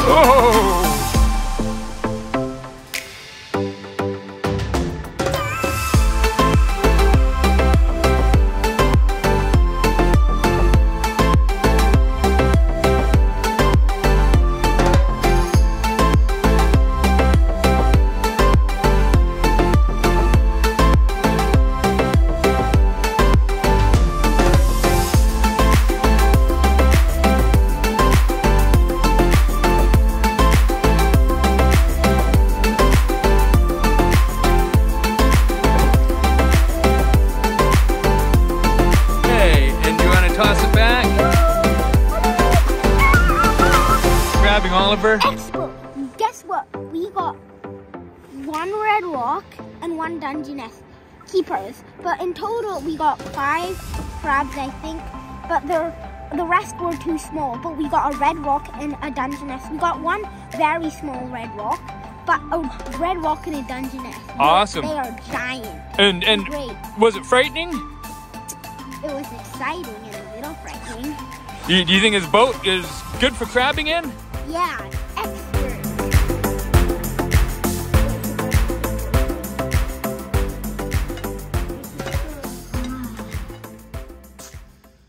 Oh! Oliver? Expert. Guess what? We got one red rock and one Dungeness keepers. But in total, we got 5 crabs, I think. But the rest were too small. But we got a red rock and a Dungeness. We got one very small red rock, but a red rock and a Dungeness. Awesome. They are giant. And great. Was it frightening? It was exciting and a little frightening. Do you think this boat is good for crabbing in? Yeah.